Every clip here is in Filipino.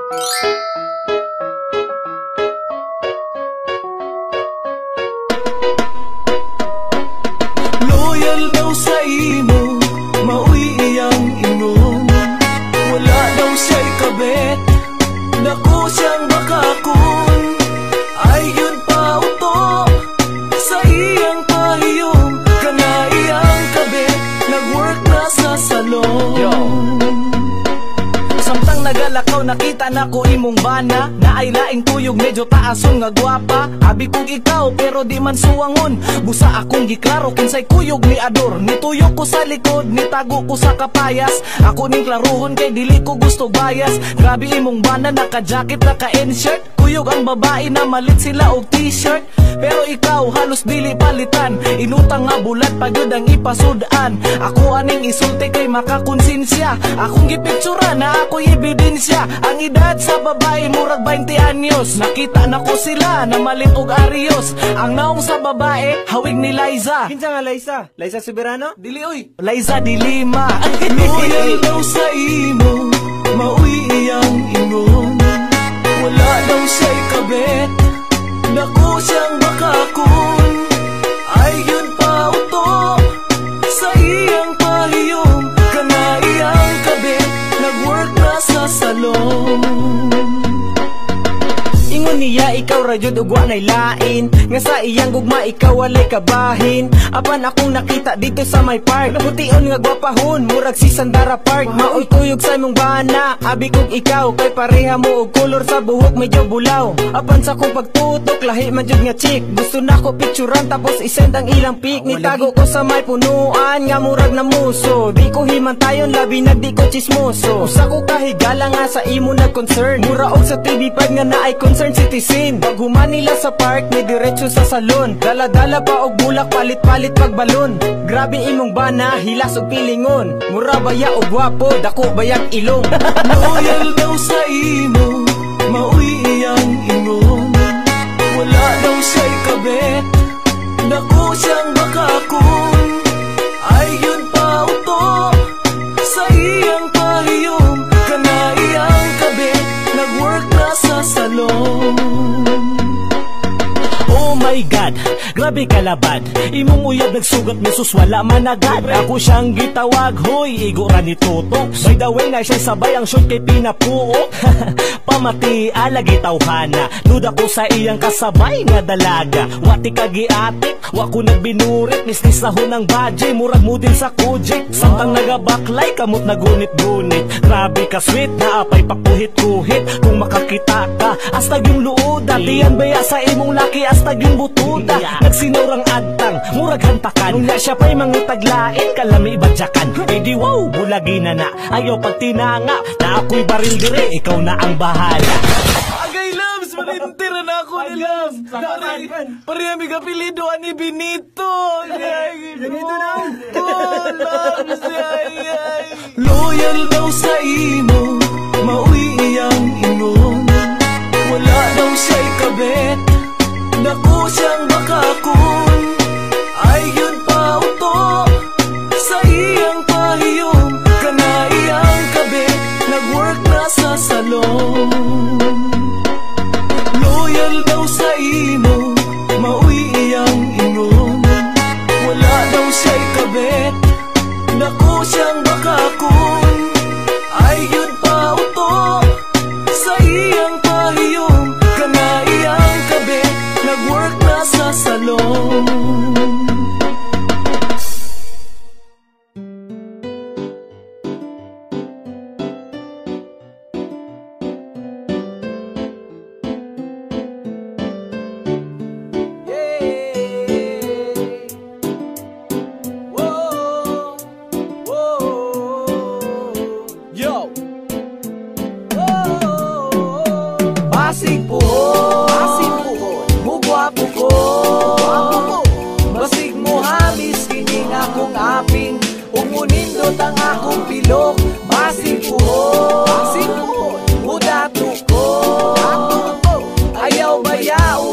Loyal daw sa imo, mauy iyang ingon. Wala daw siya'y kabet, dako siyang bakakon. Ay yun pa uto, sa iyang pahiyong. Kana iyang kabet, nag-work na sa salon. Samtang nagalakaw, nakita na ko imong bana, na ay laing tuyog, medyo taason nga gwapa. Abi kong ikaw, pero di man suwangon. Busa akong giklaro, kinsay kuyog ni ador. Nituyok ko sa likod, nitago ko sa kapayas. Ako ning klaruhon, kay dili ko gusto bias. Grabe imong bana, naka-jacket, naka-n-shirt. Kuyog ang babae na malit sila og t-shirt. Pero ikaw, halos dili palitan. Inutang nga bulat, pagod ang ipasudan. Ako aning isulti kay makakonsensya. Akong gipictura na ako'y ebidensya. Ang edad sa babae, murag 20 anyos. Nakita na ko sila na malit og arios. Ang naong sa babae, hawig ni Liza. Kinsa nga Liza? Liza Soberano? Dili oy, Liza di Lima. Loyal daw sa imo, mauy iyang ingon. Wala daw siya'y kabet, dako siyang bakakon. Ay yun pa uto, sa iyang pahiyong. Kana iyang kabet, nag-work na sa salon. Ingon niya ikaw radyod ug wa nay lain, nga sa iyang gugma ikaw walay kabahin. Apan akong nakita dito sa may park, nabution nga gwapahon, murag si Sandara Park. Maoy tuyog sa imong bana, abi kong ikaw, kay pareha mo og kolor sa buhok medyo bulaw. Apan sa kong pagtutok, lahi man jud nga chick. Gusto na ko picturean tapos isend ang ilang pic. Nitago ko sa may punuan, nga murag na muso. Di ko himantayon, labi na di ko chismoso. Usa ko kahigala nga sa imo nag-concern, mura og sa TV5 nga naay concern citizen. Pag human nila sa park, may diretso sa salon. Dala-dala pa og bulak, palit-palit pag balon. Grabe imong bana, hilas og pilingon. Mura baya og gwapo, dako bayag ilong. Loyal daw sa imo, mauy iyang ingon. Wala daw siya'y kabet, dako siyang bakakon. Ay yun pa uto, sa iyang pahiyong. Kana iyang kabet, nag-work na sa salon. Oh my God, grabe kalabad. Imong uyab nagsugat mesus wala man agad. Ako siyang gitawag, hoy, igura ni Tutok. By the way na siya sabay ang short kay pinapuok. Pamati alagi tawhana, duda ko sa iyang kasabay nga dalaga. Wati kagiatik, wa ko nagbinurit. Mistis na ho ng badge, murag mo din sa kujik. Samtang nagabaklay, kamot nagunit-gunit. Grabe ka sweet, naapay pakuhit-kuhit. Kung makakita ka, astag yung luoda. Tiyan baya sa imong laki, astag yung butuda. Nagsinurang adtang, murag hantakan. Nung na siya pa'y mangitaglait, kalami badyakan. Eh di wow, bulagi na na, ayaw pagtinanga. Na ako'y baril dire, ikaw na ang bahala. Agay loves, manintira na ako ni loves. Pareha may kapilido ani Benito. Benito na. Oh, loves, loyal daw sa imo, mauy iyang ingon. Wala daw siya'y kabet, dako siyang bakakon. Ay yun pa uto, sa iyang pahiyong. Kana iyang kabet, nag-work na sa salon. Loyal daw sa imo, mauy iyang ingon. Wala daw siya'y kabet, dako siyang bakakon. Ay yun pa uto, sa iyang pahiyong. Kana iyang kabet, nag-work na sa salon. Basig puhon, mugwapo ko. Basig mo hamis, kining akong aping. Umunindot ang akong pilok. Basig puhon, mudato ko. Ayaw bayaw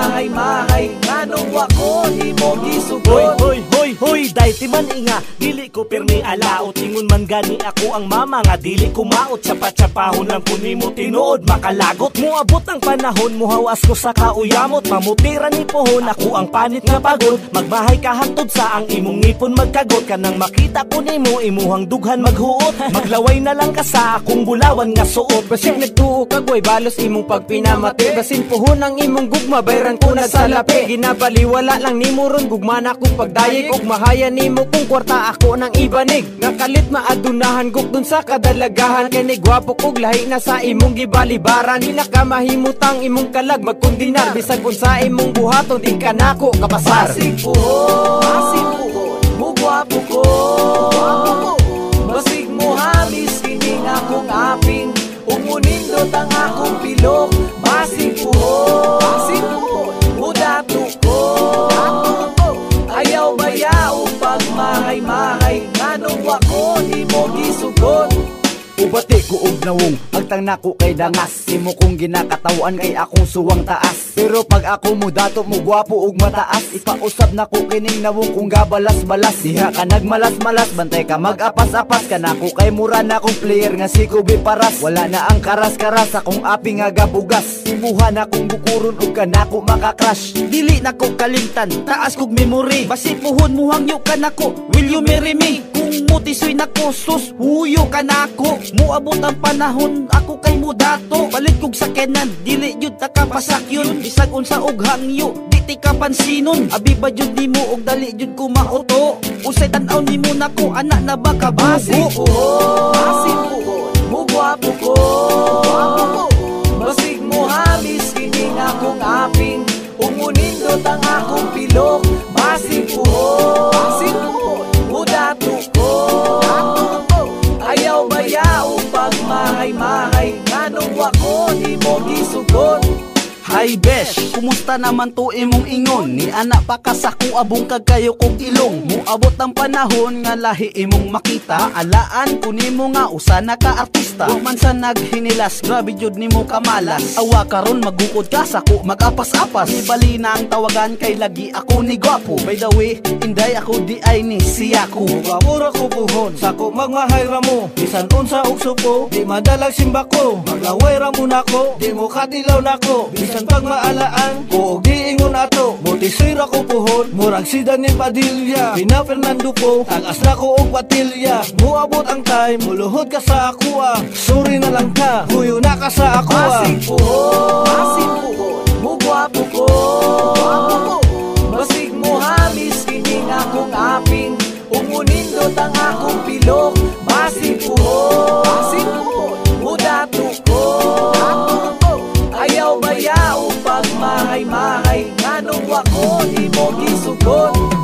pagmahay-mahay. Nganong wako ni mo gisugot. Hoy, hoy, hoy, hoy, dahil timan inga. Dili ko pirmi alaot. Ingon man gani ako ang mama nga dili kumaot. Tsapa-tsapahon lang ko nimo tinuod makalagot. Muabot ang panahon muhawas ko sa kauyamot. Mamutiran ni pohon ako ang panit nga pagod. Magbahay ka hangtod sa ang imong ngipon magkagot. Kanang makita ko nimo imuhang dughan maghuot. Maglaway na lang ka sa akong bulawan nga suot. Basig nagtuo kagway balos imong pagpinamati. Basin pohon ang imong gugma bayran ko na sa lapi. Ginabaliwala lang nimo ron gugma na kong pagdayeg. Ug mahaya nimo kung kwarta ako ng ibanig. Nakalit maadunahan guk dun sa kadalagahan. Kani gwapo kog lahi na sa imong gibalibaran. Di na ka mahimutang imong kalag magkundinar. Bisag kung sa imong buhaton di ka nako kapasar. Basig puhon, mugwapo ko. Basig mo hamis kining akong aping. Umunindot ang akong pilok. Basig puhon, mudato ko. Ayaw bayaw pag mahay-mahay. Nganong wako di mo gisugot. Ubati ko og nawong agtang nako kay dangas. Imo kong ginakatawan kay akong suwang taas. Pero pag ako mo dato mo gwapo og mataas. Ipausap nako kining nawong kong gabalas-balas. Diha ka nagmalas-malas bantay ka mag-apas-apas. Kanako kay mura na akong player nga si Kubi Paras. Wala na ang karas-karas akong api nga gabugas. Imuhan akong bukuron og kanako makakrush. Dili nako kalimtan, taas kog memory. Basi puhon muhangyo ka nako, will you marry me? Kung mutisoy nako sus, huyo ka nako. Muabot ang panahon, ako kay mudato. Balik kog sakenan, dili jud ta kapasakyon. Bisag unsa og hangyo, di ti ka pansinon. Abi ba jud nimo og dali jud ko maoto. Usay tan-aw nimo nako, anak na ba ka Basig bugo? puhon, mugwapo ko. Basig mo hamis kining akong aping. Umunindot ang akong pilok. Basig puhon, mudato ko. Ayaw bayaw pag mahay-mahay. Nganong wako di mo gisugot. Hi besh, kumusta naman to imong ingon? Ni anak pa kasako abong kagayo kog ilong. Muabot ang panahon nga lahi imong makita. Alaan ko nimo nga usa na ka artista. Wa man sa naghinilas, grabe jud nimo kamalas. Awa karon magukod ka sako mag-apas-apas. Ni bali na ang tawagan kay lagi ako ni gwapo. By the way, inday ako di ay ni siya ko. Mura ko puhon, sako magmahay ra mo. Bisan unsa og suko, di madalag simba ko. Maglaway ra mo nako, di mo katilaw nako. Bisan pag maalaan, ko og di ingon ato. Motisoy ra ko puhon, murag si Daniel Padilla. Pina Fernando ko, tagas na ko og patilya. Muabot ang time, muluhod ka sa ako ah. Sorry na lang ka, huyo na ka sa ako ah. Basig puhon, mugwapo ko. Basig mo hamis kining akong aping. Umunindot ang akong pilok. Basig puhon, mudato ko. Ayaw bayaw pag mahay-mahay. Nganong wako di mo gisugot.